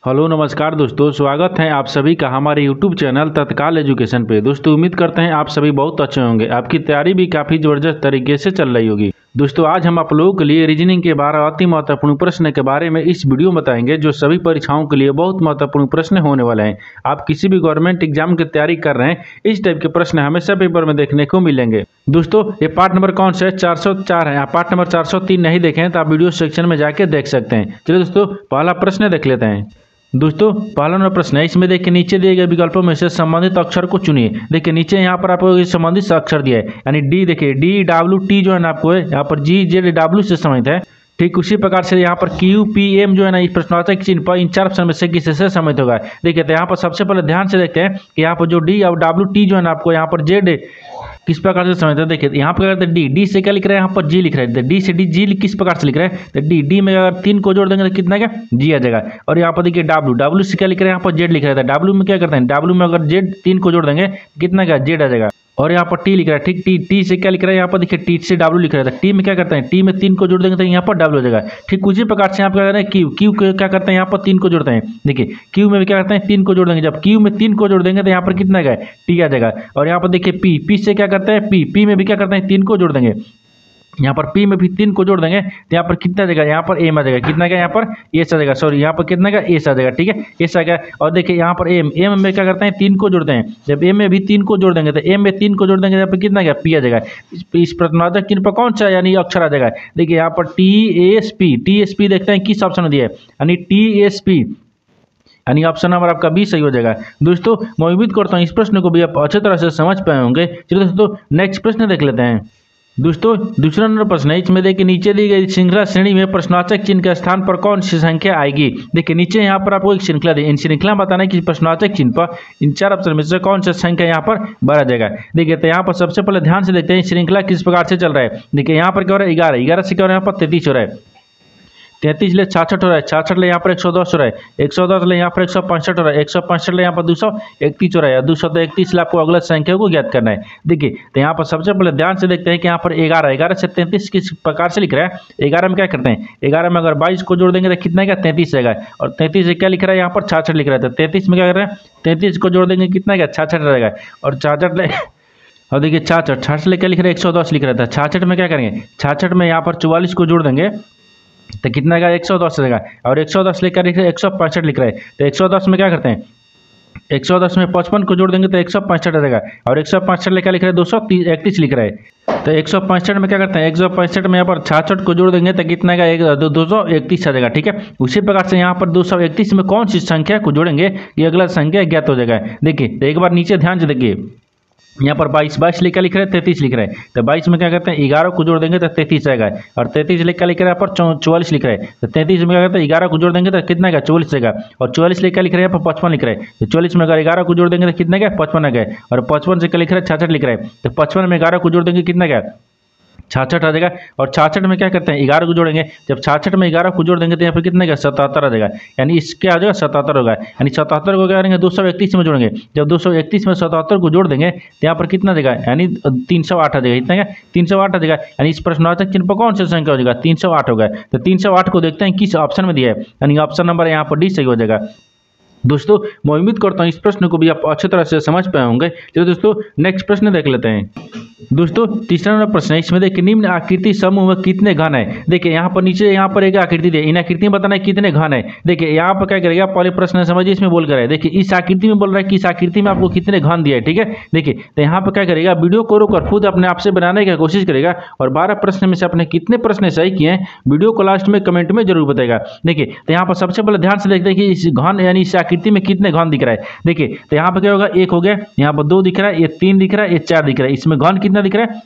Hello नमस्कार दोस्तों, स्वागत है आप सभी का हमारे यूट्यूब चैनल तत्काल एजुकेशन पे। दोस्तों उम्मीद करते हैं आप सभी बहुत अच्छे होंगे, आपकी तैयारी भी काफ़ी ज़बरदस्त तरीके से चल रही होगी। दोस्तों आज हम आप लोगों के लिए रीजनिंग के 12 अति महत्वपूर्ण प्रश्न के बारे में इस वीडियो में बताएंगे, जो सभी परीक्षाओं के लिए बहुत महत्वपूर्ण प्रश्न होने वाले हैं। आप किसी भी गवर्नमेंट एग्जाम की तैयारी कर रहे हैं, इस टाइप के प्रश्न हमेशा पेपर में देखने को मिलेंगे। दोस्तों ये पार्ट नंबर कौन सा है? 404 है। आप पार्ट नंबर 403 नहीं देखें तो आप वीडियो सेक्शन में जाके देख सकते हैं। चलिए दोस्तों पहला प्रश्न देख लेते हैं। दोस्तों पहला नंबर प्रश्न है, इसमें देखिए नीचे दिए गए विकल्पों में से संबंधित अक्षर को चुनिए। देखिए नीचे यहाँ पर आपको संबंधित अक्षर दिया है, यानी डी। देखिए डी डब्ल्यू टी जो है ना आपको यहाँ पर जी जेड डब्ल्यू से संबंधित है। ठीक उसी प्रकार से यहाँ पर क्यू पी एम जो है ना इस प्रश्नवाचक चिन्ह पर इन 4 ऑप्शन में से किसी से संबंधित होगा। देखिए तो यहाँ पर सबसे पहले ध्यान से देखते हैं कि यहाँ पर जो डी और डब्ल्यू टी जो है ना आपको यहाँ पर जेड किस प्रकार से समझते हैं। देखिए यहाँ पर क्या करते हैं, डी से क्या लिख रहे हैं, यहाँ पर जी लिख रहे हैं। डी से डी जी किस प्रकार से लिख रहे हैं, तो डी में अगर 3 को जोड़ देंगे तो कितना क्या जी आ जाएगा। और यहाँ पर देखिए डब्ल्यू से क्या लिख रहे हैं, यहाँ पर जेड लिख रहे हैं। डब्ल्यू में क्या करते हैं, डब्ल्यू में अगर जेड 3 को जोड़ देंगे कितना क्या जेड आ जाएगा। और यहाँ पर टी लिख रहा है, ठीक टी से क्या लिख रहा है, यहाँ पर देखिए टी से डब्ल्यू लिख रहा है। टी में क्या करते हैं, टी में 3 को जोड़ देंगे तो यहाँ पर डब्ल्यू हो जाएगा। ठीक उसी प्रकार से यहाँ पर क्या करते हैं, क्यू क्या करते हैं, यहाँ पर 3 को जोड़ते हैं। देखिए क्यू में भी क्या करते हैं, 3 को जोड़ देंगे। जब क्यू में 3 को जोड़ देंगे तो यहाँ पर कितना गया टी आ जाएगा। और यहाँ पर देखिए पी से क्या करते हैं, पी में भी क्या करते हैं, 3 को जोड़ देंगे। यहाँ पर पी में भी 3 को जोड़ देंगे तो यहाँ पर कितना आ जाएगा, यहाँ पर एम आ जाएगा। कितना का यहाँ पर एस आ जाएगा, सॉरी यहाँ पर कितना का एस आ जाएगा। ठीक है एस आ गया। और देखिए यहाँ पर एम में क्या करते हैं, 3 को जोड़ते हैं। जब एम में भी 3 को जोड़ देंगे तो एम में 3 को जोड़ देंगे यहाँ पर कितना गया पी आ जाएगा। इस प्रश्नवाचक चिन्ह पर कौन सा यानी अक्षर आ जाएगा। देखिए यहाँ पर टी एस पी देखते हैं किस ऑप्शन में दिया है, यानी टी एस पी, यानी ऑप्शन नंबर आपका 20 सही हो जाएगा। दोस्तों मैं उम्मीद करता हूँ इस प्रश्न को भी आप अच्छी तरह से समझ पाए होंगे। चलिए दोस्तों नेक्स्ट प्रश्न देख लेते हैं। दोस्तों दूसरा नंबर प्रश्न है, इसमें देखिए नीचे दी गई श्रृंखला श्रेणी में प्रश्नवाचक चिन्ह के स्थान पर कौन सी संख्या आएगी। देखिए नीचे यहाँ पर आपको एक श्रृंखला दी, इन श्रृंखला बताना है कि प्रश्नवाचक चिन्ह पर इन 4 ऑप्शन में से कौन सा संख्या यहाँ पर बढ़ा जाएगा। देखिए तो यहाँ पर सबसे पहले ध्यान से देखते हैं श्रृंखला किस प्रकार से चल रहा है। देखिए यहाँ पर क्या हो रहा है, 11 से क्या हो रहा है, यहाँ पर 33 हो रहा है। 33 ले 66 हो रहा है, 66 ले यहाँ पर 110 हो रहा है, 110 ले यहाँ पर 165 हो रहा है, 165 ले यहाँ पर 231 हो रहा है। 231 ले आपको अगला संख्या को ज्ञात करना है। देखिए तो यहाँ पर सबसे पहले ध्यान से देखते हैं कि यहाँ पर 11 से 33 किस प्रकार से लिख रहा है। 11 में क्या करते हैं, 11 में अगर 22 को जोड़ देंगे तो कितना क्या 33 आएगा। और 33 से क्या लिख रहा है, यहाँ पर 66 लिख रहा है। तो 33 में क्या कर रहे हैं, 33 को जोड़ देंगे कितना क्या 66 रहेगा। और 66 ले और देखिए 66 ले क्या लिख रहा है, 110 लिख रहा था। 66 में क्या करेंगे, 66 में यहाँ पर 44 को जोड़ देंगे तो कितना का 110 रहेगा। और 110 लेकर लिख रहे हैं 165 लिख रहे हैं। तो 110 में क्या करते हैं, 110 में 55 को जोड़ देंगे तो 165 रहेगा। और 165 लेकर लिख रहे हैं 231 लिख रहे हैं। तो 165 में क्या करते हैं, 165 में यहाँ पर 66 को जोड़ देंगे तो कितना का 231 आ जाएगा। ठीक है उसी प्रकार से यहाँ पर 231 में कौन सी संख्या को जोड़ेंगे ये अगला संख्या ज्ञात हो जाएगा। देखिए तो एक बार नीचे ध्यान से देखिए, यहाँ पर 22 लेकर लिख रहे हैं, 33 लिख रहे हैं। तो 22 में क्या करते हैं, 11 को जोड़ देंगे तो 33 आएगा। और 33 लेकर लिख रहे हैं यहाँ पर 44 लिख रहे हैं। तो 33 में क्या करते हैं, 11 को जोड़ देंगे तो कितना का 44 आएगा। और 44 लेकर लिख रहे हैं यहाँ पर 55 लिख रहे हैं। तो 44 में अगर 11 को जोड़ देंगे तो कितना क्या 55 आ गया। और 55 से क्या लिख रहे हैं 66 लिख रहे हैं। तो 55 में 11 को जोड़ देंगे कितना क्या 66 आ जाएगा। और 66 में क्या करते हैं, 11 को जोड़ेंगे। जब 66 में 11 को जोड़ देंगे तो यहाँ पर कितने का 77 आ जाएगा। यानी इसके आ जाएगा 77 होगा। यानी 77 को क्या करेंगे 231 में जोड़ेंगे। जब 231 में 77 को जोड़ देंगे तो यहाँ पर कितना देगा, यानी 308 आ जाएगा। इतना क्या 308 आ जाएगा। यानी इस प्रश्नवाचक चिन्ह पर कौन सी संख्या हो जाएगा, 308 होगा। तो 308 को देखते हैं किस ऑप्शन में दिया है, यानी ऑप्शन नंबर यहाँ पर डी सही हो जाएगा। दोस्तों मैं उम्मीद करता हूँ इस प्रश्न को भी आप अच्छी तरह से समझ पाए होंगे। चलिए दोस्तों नेक्स्ट प्रश्न देख लेते हैं। दोस्तों तीसरा नंबर प्रश्न है, इसमें देखिए निम्न आकृति समूह में कितने घन है। देखिए यहाँ पर नीचे यहाँ पर एक आकृति दी है, इन आकृति में बताना है कितने घन है। देखिए यहाँ पर क्या करेगा, पहले प्रश्न समझिए इसमें बोल कर है। देखिए इस आकृति में बोल रहा है कि इस आकृति में आपको कितने घन दिया है। ठीक है देखिए तो यहाँ पर क्या करेगा, वीडियो को रोककर खुद अपने आप से बनाने की कोशिश करेगा। और 12 प्रश्न में से अपने कितने प्रश्न सही किए हैं वीडियो को लास्ट में कमेंट में जरूर बताएगा। देखिए तो यहाँ पर सबसे पहले ध्यान से देखते हैं कि इस घन यानी इस आकृति में कितने घन दिख रहा है। देखिए तो यहाँ पर क्या होगा, 1 हो गया, यहाँ पर 2 दिख रहा है, ये 3 दिख रहा है, ये 4 दिख रहा है। इसमें घन कितना दिख रहा है,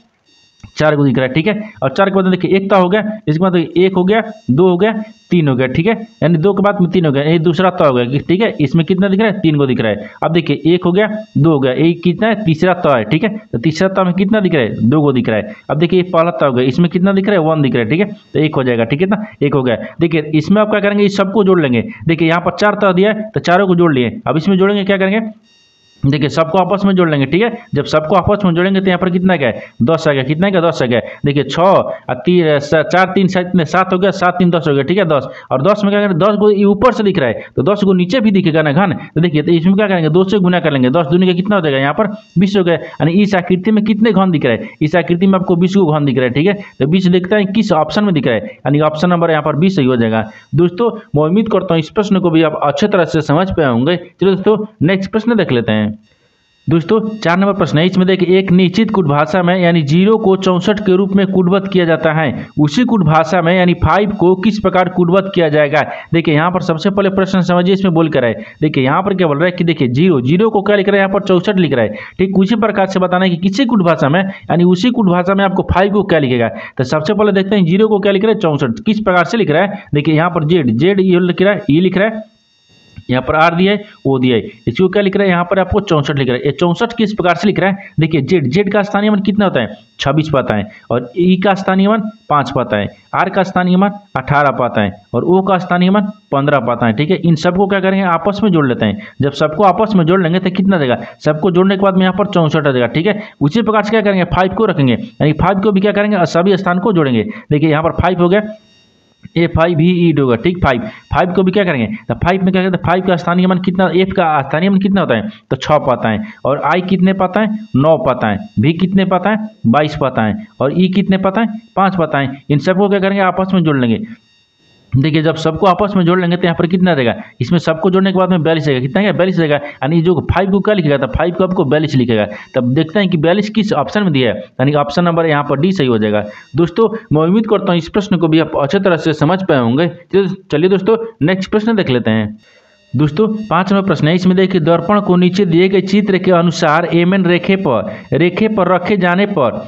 4 को दिख रहा है। ठीक है और 4 के बाद देखिए 1 हो गया, इसके बाद 1 हो गया, 2 हो गया, 3 हो गया। ठीक है यानी 2 के बाद में 3 हो गया, ये दूसरा तो हो गया। ठीक है इसमें कितना दिख रहा है, 3 को दिख रहा है। अब देखिए 1 हो गया, 2 हो गया, ये कितना है तीसरा तो है। ठीक है तो तीसरा तो में कितना दिख रहा है, 2 को दिख रहा है। अब देखिए पहला तो हो गया, इसमें कितना दिख रहा है 1 दिख रहा है। ठीक है तो 1 हो जाएगा। ठीक है ना 1 हो गया। देखिए इसमें आप क्या करेंगे, इस सबको जोड़ लेंगे। देखिए यहाँ पर 4 तो दिया है तो चारों को जोड़ लिए। अब इसमें जोड़ेंगे क्या करेंगे, देखिए सबको आपस में जोड़ लेंगे, ठीक है। जब सबको आपस में जोड़ेंगे तो यहाँ पर कितना क्या है 10 आ गया, कितना क्या 10 आ गया। देखिए 6 और 4 3 7 हो गया, 7 3 10 हो गया, ठीक है 10। और 10 में क्या करेंगे 10 को ऊपर से दिख रहा है तो 10 को नीचे भी दिखेगा ना घन। तो देखिए तो इसमें क्या करेंगे 2 से गुना कर लेंगे, 10 दूनी का कितना हो जाएगा यहाँ पर 20 हो गया। यानी इस आकृति में कितने घन दिख रहा है, इस आकृति में आपको 20 को घन दिख रहा है, ठीक है। तो 20 दिखता है किस ऑप्शन में दिख रहा है, यानी ऑप्शन नंबर यहाँ पर 20 सही हो जाएगा। दोस्तों मैं उम्मीद करता हूँ इस प्रश्न को भी आप अच्छे तरह से समझ पाए होंगे। चलो दोस्तों नेक्स्ट प्रश्न देख लेते हैं। दोस्तों 4 नंबर प्रश्न है, इसमें देखिए एक निश्चित कूट भाषा में यानी 0 को 64 के रूप में कूटबद्ध किया जाता है, उसी कूट भाषा में यानी 5 को किस प्रकार कूटबद्ध किया जाएगा। देखिए यहाँ पर सबसे पहले प्रश्न समझिए, इसमें बोल कर है। देखिए यहाँ पर क्या बोल रहा है कि देखिए 0 को क्या लिख रहा है, यहाँ पर 64 लिख रहा है, ठीक। उसी प्रकार से बताना है कि किसी कूट भाषा में यानी उसी कूट भाषा में आपको 5 को क्या लिखेगा। तो सबसे पहले देखते हैं 0 को क्या लिख रहा है 64, किस प्रकार से लिख रहा है। देखिए यहाँ पर जेड ये लिख रहा है, ये लिख रहा है, यहाँ पर आर दिया है, ओ दिया है, इसको क्या लिख रहा है यहाँ पर आपको 64 लिख रहा है। ये 64 किस प्रकार से लिख रहा है। देखिए जेड का स्थानीय मान कितना होता है 26 पाता है, और ई का स्थानीय मान 5 पाता है, आर का स्थानीय मान 18 पाता है, और ओ का स्थानीय मान 15 पाता है, ठीक है। इन सबको क्या करेंगे आपस में जोड़ लेते हैं। जब सबको आपस में जोड़ लेंगे तो कितना देगा, सबको जोड़ने के बाद में यहाँ पर 64 आ जाएगा, ठीक है। उसी प्रकार से क्या करेंगे 5 को रखेंगे, यानी 5 को भी क्या करेंगे सभी स्थान को जोड़ेंगे। देखिए यहाँ पर 5 हो गया, FIVE होगा, ठीक। 5 को भी क्या करेंगे तो 5 में क्या कहते हैं 5 का स्थानीय मान कितना, F का स्थानीय मान कितना होता है तो 6 पाता है, और I कितने पाता है 9 पाता है, V कितने पाता है 22 पाता है, और E कितने पाता है 5 पाता है। इन सबको क्या करेंगे आपस में जोड़ लेंगे। देखिए जब सबको आपस में जोड़ लेंगे तो यहाँ पर कितना देगा, इसमें सबको जोड़ने के बाद में 42 आएगा, कितना है 42 आएगा। यानी जो 5 को क्या लिखेगा तो 5 को आपको 42 लिखेगा। तब देखते हैं कि 42 किस ऑप्शन में दिया है, यानी ऑप्शन नंबर यहाँ पर डी सही हो जाएगा। दोस्तों मैं उम्मीद करता हूँ इस प्रश्न को भी आप अच्छे तरह से समझ पाए होंगे। चलिए दोस्तों नेक्स्ट प्रश्न देख लेते हैं। दोस्तों 5 नंबर प्रश्न है, इसमें देखिए दर्पण को नीचे दिए गए चित्र के अनुसार एमएन रेखे पर रखे जाने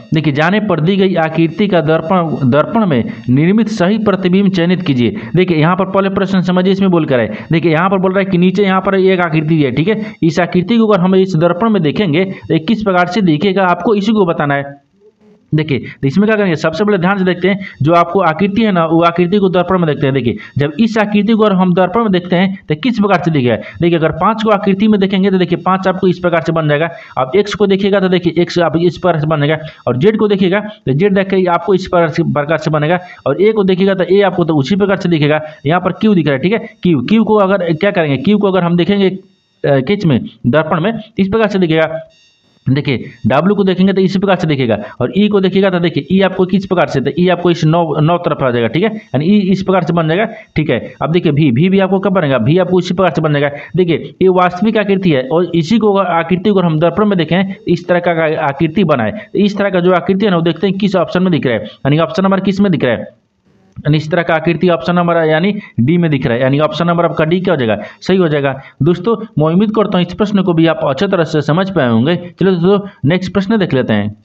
पर दी गई आकृति का दर्पण में निर्मित सही प्रतिबिंब चयनित कीजिए। देखिए यहाँ पर पहले प्रश्न समझिए, इसमें बोल कर है। देखिए यहाँ पर बोल रहा है कि नीचे यहाँ पर एक आकृति है, ठीक है। इस आकृति को अगर हम इस दर्पण में देखेंगे तो किस प्रकार से दिखेगा आपको इसी को बताना है। देखिए तो इसमें क्या करेंगे सबसे पहले ध्यान से देखते हैं जो आपको आकृति है ना, वो आकृति को दर्पण में देखते हैं। देखिए जब इस आकृति को अगर हम दर्पण में देखते हैं तो किस प्रकार से दिखेगा। देखिए अगर 5 को आकृति में देखेंगे तो देखिए 5 आपको इस प्रकार से बन जाएगा। अब x को देखिएगा तो देखिए x आप इस प्रकार से बनेगा, और z को देखिएगा तो z देख के आपको इस प्रकार से बनेगा, और a को देखिएगा तो a आपको तो उसी प्रकार से दिखेगा। यहाँ पर q दिख रहा है, ठीक है। q को अगर क्या करेंगे, q को अगर हम देखेंगे किस में दर्पण में इस प्रकार से दिखेगा। देखिए W को देखेंगे तो इसी प्रकार से दिखेगा, और E को देखिएगा तो देखिए E आपको किस प्रकार से, तो E आपको इस नौ तरफ आ जाएगा, ठीक है। यानी E इस प्रकार से बन जाएगा, ठीक है। अब देखिए V भी आपको कब बनेगा, V आपको इसी प्रकार से बन जाएगा। देखिए ये वास्तविक आकृति है, और इसी को आकृति को हम दर्पण में देखें इस तरह का आकृति बना है। इस तरह का जो आकृति है ना वो देखते हैं किस ऑप्शन में दिख रहा है, यानी ऑप्शन नंबर किस में दिख रहा है, यानी इस तरह का आकृति ऑप्शन नंबर यानी डी में दिख रहा है, यानी ऑप्शन नंबर आपका डी क्या हो जाएगा सही हो जाएगा। दोस्तों मैं उम्मीद करता हूँ इस प्रश्न को भी आप अच्छे तरह से समझ पाए होंगे। चलो दोस्तों नेक्स्ट प्रश्न देख लेते हैं।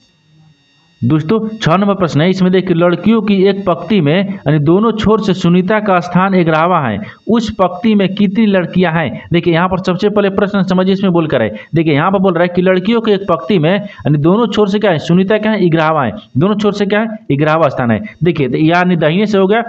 दोस्तों 6 नंबर प्रश्न है, इसमें देखिए लड़कियों की एक पंक्ति में यानी दोनों छोर से सुनीता का स्थान 11वां है, उस पंक्ति में कितनी लड़कियां हैं। देखिए यहाँ पर सबसे पहले प्रश्न समझिए, इसमें बोल कर है। देखिए यहाँ पर बोल रहा है कि लड़कियों की एक पंक्ति में यानी दोनों छोर से क्या है सुनीता क्या है 11वां है, दोनों छोर से क्या है 11वां स्थान है। देखिए तो यानी दाहिने से हो गया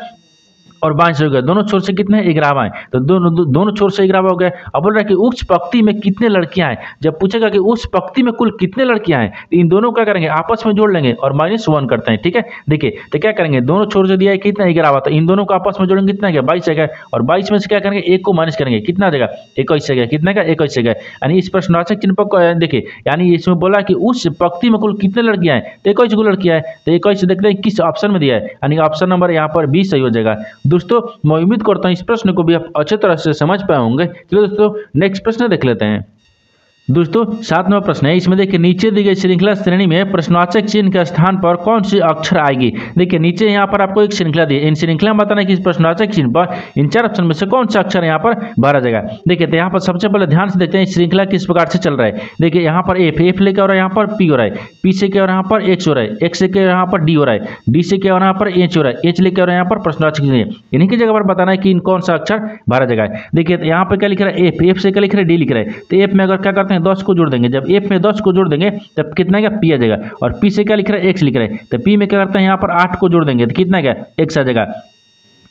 और बाएं से हो गया, दोनों छोर से कितने 11वां है, तो दोनों छोर से 11वां हो गया। अब बोल रहा है कि उस पंक्ति में कितने लड़कियां हैं। जब पूछेगा कि उस पंक्ति में कुल कितने लड़कियां हैं तो इन दोनों क्या करेंगे आपस में जोड़ लेंगे और -1 करते हैं, ठीक है। देखिए तो क्या करेंगे दोनों छोर से दिया है कितना 11वां, तो इन दोनों को आपस में जोड़ेंगे कितना गया 22 है, और 22 में से क्या करेंगे 1 को माइनस करेंगे कितना आ जाएगा 21 है, कितना का 21 है। यानी इस प्रश्नवाचक चिन्ह पर देखिए यानी इसमें बोला कि उस पंक्ति में कुल कितने लड़कियां हैं तो 21 को लड़कियां है, तो 21 देखते हैं किस ऑप्शन में दिया है, यानी ऑप्शन नंबर यहाँ पर 20 सही हो जाएगा। दोस्तों मैं उम्मीद करता हूं इस प्रश्न को भी आप अच्छे तरह से समझ पाए होंगे। चलिए दोस्तों नेक्स्ट प्रश्न देख लेते हैं। दोस्तों 7 नंबर प्रश्न है, इसमें देखिए नीचे दी गई श्रृंखला श्रेणी में प्रश्नवाचक चिन्ह के स्थान पर कौन सी अक्षर आएगी। देखिए नीचे यहाँ पर आपको एक श्रृंखला दी है, इन श्रृंखला में बताना है कि इस प्रश्नवाचक चिन्ह पर इन 4 ऑप्शन में से कौन सा अक्षर यहाँ पर भरा जाएगा। देखिए तो यहाँ पर सबसे पहले ध्यान से देखते हैं श्रृंखला किस प्रकार से चल रहा है। देखिए यहाँ पर एफ लेके और यहाँ पर पी हो रहा है, पी से क्या और यहाँ पर एक्स हो रहा है, एक्स से क्या यहाँ पर डी हो रहा है, डी से क्या और यहाँ पर एच हो रहा है, एच लेके और यहाँ पर प्रश्नवाचक चिन्ह है। इन्हीं की जगह पर बताना है कि इन कौन सा अक्षर भरा जाएगा। देखिए यहाँ पर क्या लिख रहा है एफ से क्या लिख रहा है डी लिख रहा है, तो एफ में अगर क्या करते हैं 10 को जोड़ देंगे, जब एफ में 10 को जोड़ देंगे तब कितना का पी आ जाएगा, और पी से क्या लिख रहा है एक्स लिख रहा है, तो पी में क्या करते हैं यहाँ पर 8 को जोड़ देंगे तो कितना क्या एक्स आ जाएगा।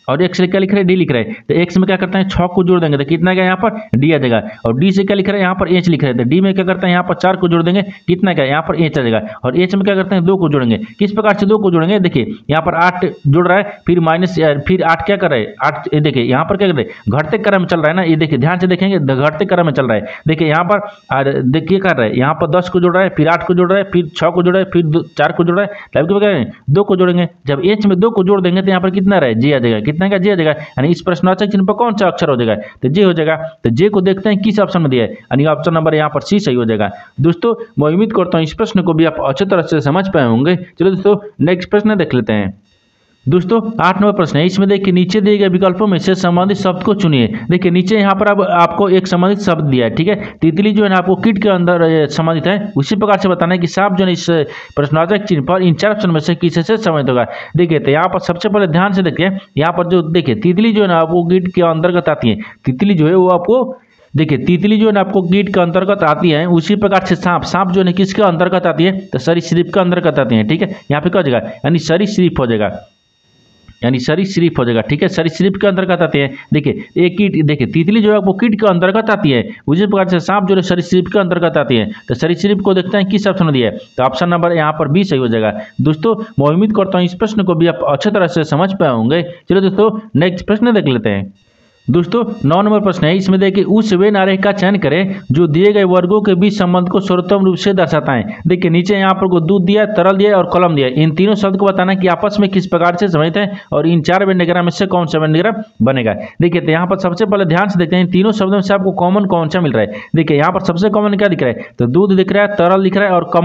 और एक्स क्या लिख रहे हैं, डी लिख रहे हैं, तो एक्स में क्या करते हैं 6 को जोड़ देंगे तो कितना क्या यहाँ पर डी आ जाएगा। और डी से क्या लिख रहे हैं यहाँ पर एच लिख रहे हैं, तो डी में क्या करते हैं यहाँ पर 4 को जोड़ देंगे कितना क्या यहाँ पर एच आ जाएगा। और एच में क्या करते हैं 2 को जोड़ेंगे, किस प्रकार से 2 को जोड़ेंगे, देखिए यहाँ पर 8 जुड़ रहा है, फिर माइनस फिर 8 क्या कर रहे हैं 8, ये देखिए यहाँ पर क्या कर रहे हैं घटते क्रम में चल रहा है ना, ये देखिए ध्यान से देखेंगे घटते क्रम में चल रहा है। देखिए यहाँ पर देखिए कर रहा है यहाँ पर 10 को जोड़ रहा है, फिर 8 को जोड़ रहा है, फिर 6 को जोड़ रहा है, फिर 4 को जोड़ रहा है, तब क्या करेंगे 2 को जोड़ेंगे। जब एच में 2 को जोड़ देंगे तो यहाँ पर कितना रहे जी आ जाएगा, कितना का जी आ जाएगा, यानी इस प्रश्नवाचक चिन्ह पर कौन सा अक्षर हो जाएगा, तो जे हो जाएगा। तो जे को देखते हैं किस ऑप्शन में दिया है, यानी ऑप्शन नंबर यहाँ पर सी सही हो जाएगा। दोस्तों मैं उम्मीद करता हूँ इस प्रश्न को भी आप अच्छी तरह से समझ पाए होंगे। चलो दोस्तों नेक्स्ट प्रश्न देख लेते हैं। दोस्तों 8 नंबर प्रश्न है, इसमें देखिए नीचे दिए गए विकल्पों में से संबंधित शब्द को चुनिए। देखिए नीचे यहाँ पर अब आपको एक संबंधित शब्द दिया है, ठीक है। तितली जो है ना आपको कीट के अंदर संबंधित है, उसी प्रकार से बताना है कि सांप जो है इस प्रश्नवाचक चिन्ह पर इन 4 ऑप्शन में से किसी से संबंधित होगा। देखिए तो यहाँ पर सबसे पहले ध्यान से देखिए, यहाँ पर जो देखिए तितली जो है ना वो कीट के अंतर्गत आती है, तितली जो है वो आपको देखिए तितली जो है ना आपको कीट के अंतर्गत आती है, उसी प्रकार से सांप जो है किसके अंतर्गत आती है, तो सरीसृप के अंतर्गत आती है, ठीक है। यहाँ पे क्या हो जाएगा, यानी सरीसृप हो जाएगा, यानी सरीसृप हो जाएगा, ठीक है। सरीसृप के अंतर्गत आते हैं, देखिए एक कीट, देखिए तितली जो है वो कीट के अंतर्गत आती है, उसी प्रकार से सांप जो है सरीसृप के अंतर्गत आती है। तो सरीसृप को देखते हैं किस ऑप्शन में दिया है, तो ऑप्शन नंबर यहाँ पर बी सही हो जाएगा। दोस्तों मैं उम्मीद करता हूँ इस प्रश्न को भी आप अच्छी तरह से समझ पाए होंगे। चलो दोस्तों नेक्स्ट प्रश्न देख लेते हैं। दोस्तों 9 नंबर प्रश्न है, इसमें देखिए उस वे आरेख का चयन करें जो दिए गए वर्गों के बीच संबंध को सर्वोत्तम रूप से दर्शाता है। देखिए नीचे यहाँ पर को दूध दिया, तरल दिया और कलम दिया, इन तीनों शब्द को बताना कि आपस में किस प्रकार से संबंधित है और इन 4 वेन डायग्राम में से कौन सा वेन डायग्राम बनेगा। देखिए तो यहाँ पर सबसे पहले ध्यान से देखते हैं इन तीनों शब्दों में से आपको कॉमन कौन सा मिल रहा है। देखिए यहाँ पर सबसे कॉमन क्या दिख रहा है, तो दूध दिख रहा है, तरल दिख रहा है और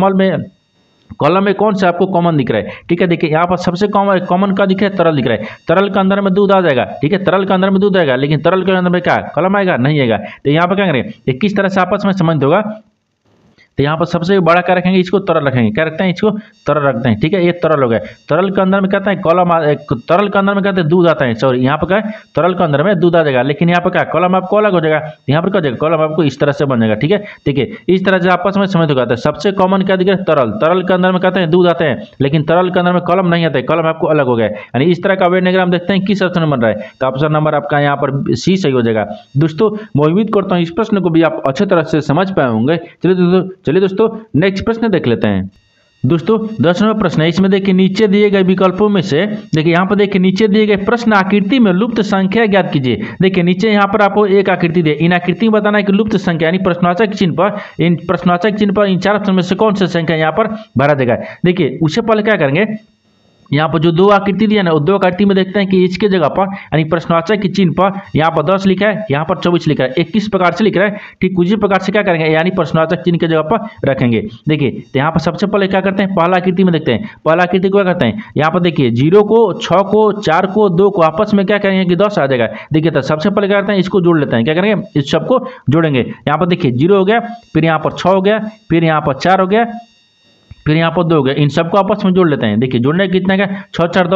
कॉलम में कौन सा आपको कॉमन दिख रहा है, ठीक है। देखिए यहाँ पर सबसे कॉमन का दिख रहा है, तरल दिख रहा है, तरल के अंदर में दूध आ जाएगा, ठीक है, तरल के अंदर में दूध आएगा, लेकिन तरल के अंदर में क्या कॉलम आएगा, नहीं आएगा। तो यहाँ पर क्या करेंगे, ये किस तरह से आपस में संबंध होगा, तो यहाँ पर सबसे बड़ा क्या रखेंगे, इसको तरल रखेंगे, क्या रखते हैं इसको तरल रखते हैं, ठीक है। ये तरल हो गया, तरल के अंदर में कहते हैं कॉलम, तरल के अंदर में कहते हैं दूध आता है, सॉरी यहाँ पर क्या है तरल के अंदर में दूध आ जाएगा, लेकिन यहाँ पर क्या कॉलम आपको अलग हो जाएगा, यहाँ पर क्या हो जाएगा कॉलम आपको इस तरह से बन जाएगा, ठीक है। देखिए इस तरह से आपस में समझ होगा। सबसे कॉमन क्या दिख रहा है, तरल के अंदर में कहते हैं दूध आते हैं, लेकिन तरल के अंदर में कॉलम नहीं आता है, कॉलम आपको अलग हो गया, यानी इस तरह का वेन डायग्राम देखते हैं किस ऑप्शन में बन रहा है, तो ऑप्शन नंबर आपका यहाँ पर सी सही हो जाएगा। दोस्तों मैं उम्मीद करता हूँ इस प्रश्न को भी आप अच्छी तरह से समझ पाए होंगे। चलिए दोस्तों नेक्स्ट प्रश्न देख लेते हैं। दोस्तों 10 नंबर प्रश्न है, इसमें देखिए नीचे दिए गए विकल्पों में से देखिए यहाँ पर देखिए नीचे दिए गए प्रश्न आकृति में लुप्त संख्या ज्ञात कीजिए। देखिए नीचे यहाँ पर आपको एक आकृति दे, इन आकृति में बताना है कि लुप्त संख्या यानी प्रश्नवाचक चिन्ह पर इन 4 ऑप्शन में से कौन सी संख्या यहाँ पर भरा जाएगा। देखिए उससे पहले क्या करेंगे, यहाँ पर जो 2 आकृति दिया ना, उस 2 आकृति में देखते हैं कि इसके जगह पर यानी प्रश्नवाचक के चिन्ह पर यहाँ पर 10 लिखा है, यहाँ पर 24 लिखा है, 21 प्रकार से लिख रहा है, ठीक उसी प्रकार से क्या करेंगे यानी प्रश्नवाचक चिन्ह के जगह पर रखेंगे। देखिए तो यहाँ पर सबसे पहले क्या करते हैं, पहला आकृति में देखते हैं, पहला आकृति को क्या करते हैं, यहाँ पर देखिए 0 को 6 को 4 को 2 को आपस में क्या करेंगे कि 10 आ जाएगा। देखिए तो सबसे पहले क्या करते हैं, इसको जोड़ लेते हैं, क्या करेंगे इस सबको जोड़ेंगे। यहाँ पर देखिए 0 हो गया, फिर यहाँ पर 6 हो गया, फिर यहाँ पर 4 हो गया, फिर यहाँ पर 2 हो गया, इन सबको आपस में जोड़ लेते हैं। देखिए जोड़ने कितना का 6 4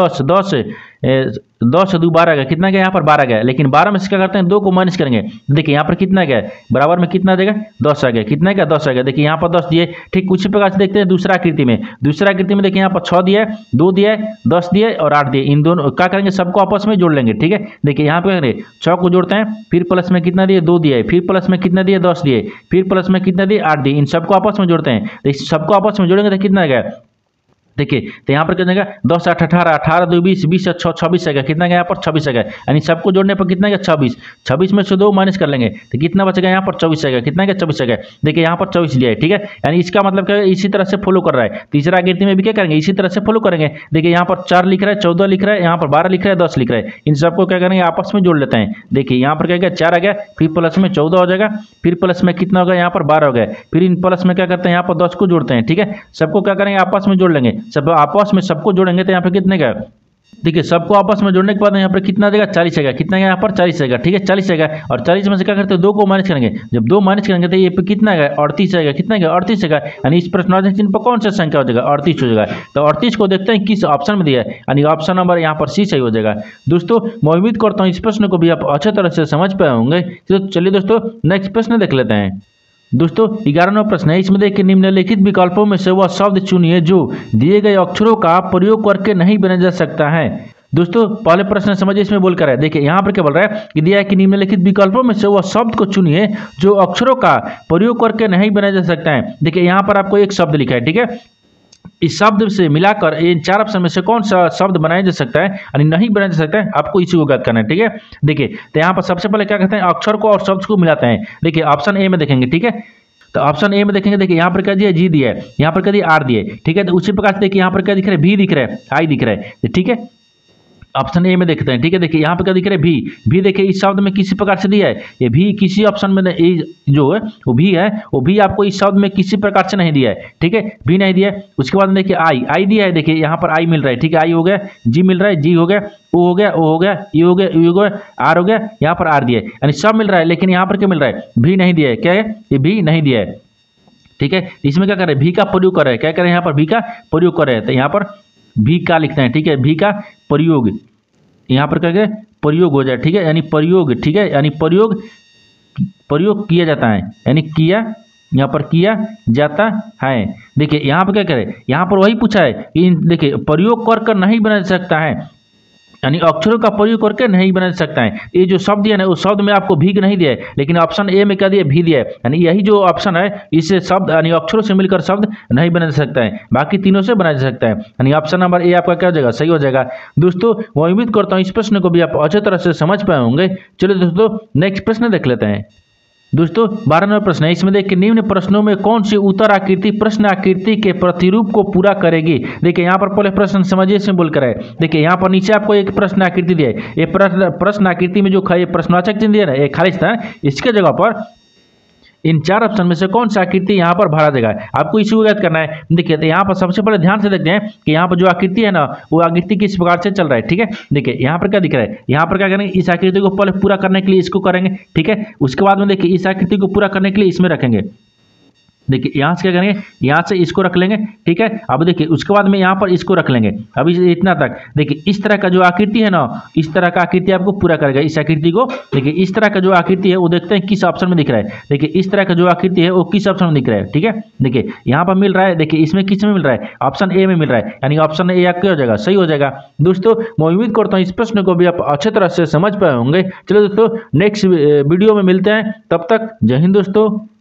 10 2 12 गया, कितना गया यहाँ पर 12 गया, लेकिन 12 में से क्या करते हैं 2 को माइनस करेंगे। देखिए यहाँ पर कितना गया बराबर में कितना देगा 10 आ गया, कितना गया 10 आ गया। देखिए यहाँ पर 10 दिए, ठीक उसी प्रकार से देखते हैं दूसरा आकृति में देखिए यहाँ पर 6 दिया है, 2 दिया है, 10 दिया है और 8 दिए, इन दोनों क्या करेंगे सबको आपस में जोड़ लेंगे, ठीक है। देखिए यहाँ पर करेंगे 6 को जोड़ते हैं, फिर प्लस में कितना दिए 2 दिया है, फिर प्लस में कितना दिए 10 दिए, फिर प्लस में कितना दिए 8 दिए, इन सबको आपस में जोड़ते हैं। तो सबको आपस में जोड़ेंगे तो कितना गया, देखिए तो यहाँ पर कितना गया 10 8 18 18 2 20 20 6 26 आ गया, कितना गया यहाँ पर 26 आ गया, यानी सबको जोड़ने पर कितना गया 26 में से 2 माइनस कर लेंगे तो कितना बचेगा यहाँ पर 24 आ गया, कितना गया 24 आ गया। देखिए यहाँ पर 24 लिया है, ठीक है, यानी इसका मतलब क्या है इसी तरह से फॉलो कर रहा है। तीसरा आकृति में भी क्या करेंगे इसी तरह से फॉलो करेंगे। देखिए यहाँ पर 4 लिख रहा है, 14 लिख रहा है, यहाँ पर 12 लिख रहा है, 10 लिख रहा है, इन सबको क्या करेंगे आपस में जोड़ लेते हैं। देखिए यहाँ पर क्या गया 4 आ गया, फिर प्लस में 14 हो जाएगा, फिर प्लस में कितना होगा यहाँ पर 12 हो गया, फिर इन प्लस में क्या करते हैं यहाँ पर 10 को जोड़ते हैं, ठीक है। सबको क्या करेंगे आपस में जोड़ लेंगे, सब आपस में सबको जोड़ेंगे तो यहाँ पे कितने का देखिए सबको आपस में जोड़ने के बाद यहाँ पर कितना देगा 40 आएगा, कितना यहाँ पर 40 आएगा, ठीक है 40 आएगा। और 40 में से क्या करते हैं 2 को माइनस करेंगे, जब 2 माइनस करेंगे तो ये पे कितना आएगा 38 आएगा, कितना आएगा 38 आएगा, यानी इस प्रश्नवाचक चिन्ह पर कौन सा संख्या हो जाएगा 38 हो जाएगा। तो 38 को देखते हैं किस ऑप्शन में दिया है, यानी ऑप्शन नंबर यहाँ पर सी सही हो जाएगा। दोस्तों मैं उम्मीद करता हूँ इस प्रश्न को भी आप अच्छे तरह से समझ पाए होंगे। तो चलिए दोस्तों नेक्स्ट प्रश्न देख लेते हैं। दोस्तों 11वां प्रश्न है, इसमें देखिए निम्नलिखित विकल्पों में से वह शब्द चुनिए जो दिए गए अक्षरों का प्रयोग करके नहीं बना जा सकता है। दोस्तों पहले प्रश्न समझिए, इसमें बोल कर है, देखिए यहाँ पर क्या बोल रहा है कि दिया है कि निम्नलिखित विकल्पों में से वह शब्द को चुनिए जो अक्षरों का प्रयोग करके नहीं बनाया जा सकता है। देखिए यहाँ पर आपको एक शब्द लिखा है, ठीक है, इस शब्द से मिलाकर इन 4 ऑप्शन में से कौन सा शब्द बनाया जा सकता है यानी नहीं बनाया जा सकता है, आपको इसी को ज्ञात करना है। ठीक है, देखिए तो यहाँ पर सबसे पहले क्या कहते हैं, अक्षर को और शब्द को मिलाते हैं। देखिए ऑप्शन ए में देखेंगे, ठीक है, तो ऑप्शन ए में देखेंगे, देखिए यहाँ पर क्या दिया, जी दिया है, यहाँ पर क्या दिया, आर दिया है। ठीक है, तो उसी प्रकार से देखिए यहाँ पर क्या दिख रहा है, भी दिख रहा है, आई दिख रहा है। ठीक है, ऑप्शन ए में देखते हैं। ठीक है, देखिए यहाँ पर क्या दिख रहा है, भी देखिए इस शब्द में किसी प्रकार से दिया है, ये भी किसी ऑप्शन में जो है वो भी है, वो भी आपको इस शब्द में किसी प्रकार से नहीं दिया है। ठीक है, भी नहीं दिया है। उसके बाद में देखिए आई दिया है, देखिए यहाँ पर आई मिल रहा है। ठीक है, आई हो गया, जी मिल रहा है, जी हो गया, ओ हो गया, ओ हो गया, ई हो गया, यू हो गया, आर हो गया, यहाँ पर आर दिया है, यानी सब मिल रहा है। लेकिन यहाँ पर क्या मिल रहा है, भी नहीं दिया है। क्या है, ये भी नहीं दिया है। ठीक है, इसमें क्या कर रहे हैं, भी का प्रयोग कर रहे हैं, क्या कर रहे हैं, यहाँ पर भी का प्रयोग कर रहे हैं, तो यहाँ पर भी का लिखते हैं। ठीक है, भी का प्रयोग, यहाँ पर क्या प्रयोग हो जाए। ठीक है, यानी प्रयोग, ठीक है, यानी प्रयोग किया जाता है, यानी किया, यहाँ पर किया जाता है। देखिए यहाँ पर क्या करें, यहाँ पर वही पूछा है कि देखिए प्रयोग कर नहीं बना सकता है, यानी अक्षरों का प्रयोग करके नहीं बना सकता है। ये जो शब्द दिया ना, उस शब्द में आपको भी नहीं दिया है, लेकिन ऑप्शन ए में क्या दिया, भी दिया है, यानी यही जो ऑप्शन है इससे शब्द यानी अक्षरों से मिलकर शब्द नहीं बना सकता है, बाकी तीनों से बनाया जा सकता है, यानी ऑप्शन नंबर ए आपका क्या हो जाएगा, सही हो जाएगा। दोस्तों मैं उम्मीद करता हूँ इस प्रश्न को भी आप अच्छे तरह से समझ पाए होंगे। चलिए दोस्तों नेक्स्ट प्रश्न देख लेते हैं। दोस्तों 12 नंबर प्रश्न है, इसमें देखिए निम्न प्रश्नों में कौन सी उत्तर आकृति प्रश्न आकृति के प्रतिरूप को पूरा करेगी। देखिए यहाँ पर पहले प्रश्न समझिए, इसमें बोलकर है, देखिए यहाँ पर नीचे आपको एक प्रश्न आकृति दिया है, ये प्रश्न आकृति में जो प्रश्नवाचक चिन्ह दिया है ना, ये खाली स्थान, इसके जगह पर इन 4 ऑप्शन में से कौन सा आकृति यहाँ पर भरा देगा, आपको इसी को याद करना है। देखिए तो यहाँ पर सबसे पहले ध्यान से देखते हैं कि यहाँ पर जो आकृति है ना, वो आकृति किस प्रकार से चल रहा है। ठीक है, देखिए यहाँ पर क्या दिख रहा है, यहाँ पर क्या करेंगे, इस आकृति को पहले पूरा करने के लिए इसको करेंगे। ठीक है, उसके बाद में देखिए इस आकृति को पूरा करने के लिए इसमें रखेंगे। देखिए यहाँ से क्या करेंगे, यहाँ से इसको रख लेंगे। ठीक है, अब देखिए उसके बाद में यहाँ पर इसको रख लेंगे। अभी इतना तक देखिए, इस तरह का जो आकृति है ना, इस तरह का आकृति आपको पूरा करेगा। इस आकृति को देखिए, इस तरह का जो आकृति है वो देखते हैं किस ऑप्शन में दिख रहा है। देखिए इस तरह का जो आकृति है वो किस ऑप्शन में दिख रहा है। ठीक है, देखिए यहाँ पर मिल रहा है, देखिए इसमें किस में मिल रहा है, ऑप्शन ए में मिल रहा है, यानी ऑप्शन ए क्या हो जाएगा, सही हो जाएगा। दोस्तों मैं उम्मीद करता हूँ इस प्रश्न को भी आप अच्छे तरह से समझ पाए होंगे। चलो दोस्तों नेक्स्ट वीडियो में मिलते हैं, तब तक जय हिंद दोस्तों।